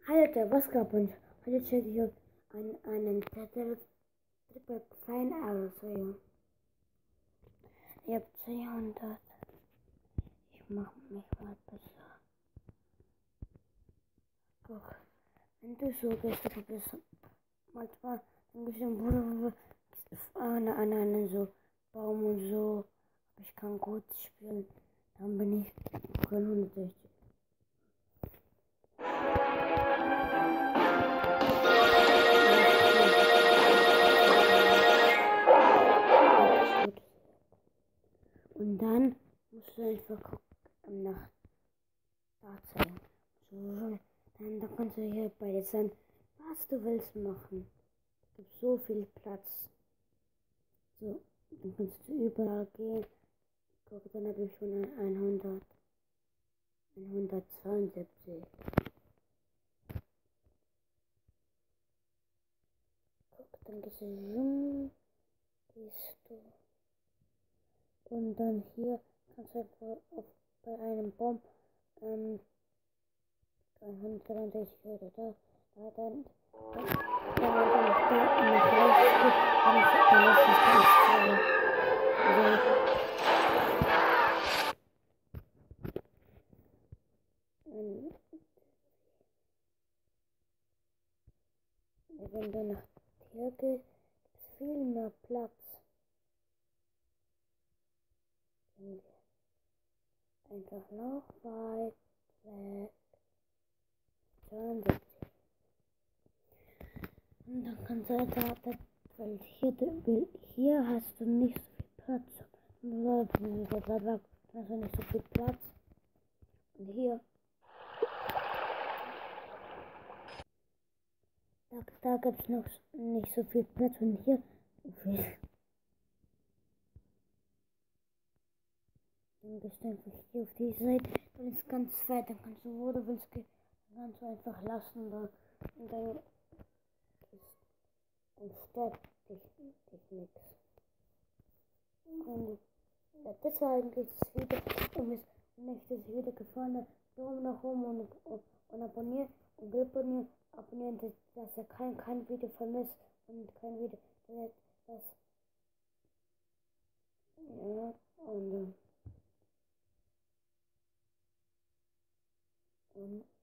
Hi Leute, was gab uns? Heute checke ich einen Triple Fine Aussehen. Ich habe 200. Ich mach mich mal besser. Guck, wenn du so gehst, dann bist du manchmal ein bisschen an so Baum und so. Aber ich kann gut spielen. Dann bin ich 160. Und dann musst du einfach gucken, nach da zeigen. So, dann kannst du hier bei dir sein, was du willst machen. Es gibt so viel Platz. So, dann kannst du überall gehen. Guck, dann habe ich schon 172. Guck, dann gehst du. Und dann hier kannst du einfach bei einem Baum 363 oder da dann nach rechts geht, dann ist es ganz toll. Wenn du nach hier gehst, gibt es viel mehr Platz. Einfach noch weit weg. 72. Und dann kannst du weil hier hast du nicht so viel Platz. Dann hast du nicht so viel Platz. Und hier, da gibt es noch nicht so viel Platz. Und hier, dann gehst du einfach hier auf die Seite. Dann ist ganz weit. Dann kannst du, wo du willst, gehen. Dann kannst du einfach lassen. Und dann stört dich nichts. Und das war eigentlich das Video. Und wenn euch das Video gefallen hat, Daumen nach oben und abonnieren und abonnieren, dass ihr kein Video vermisst und kein Video, das ja, und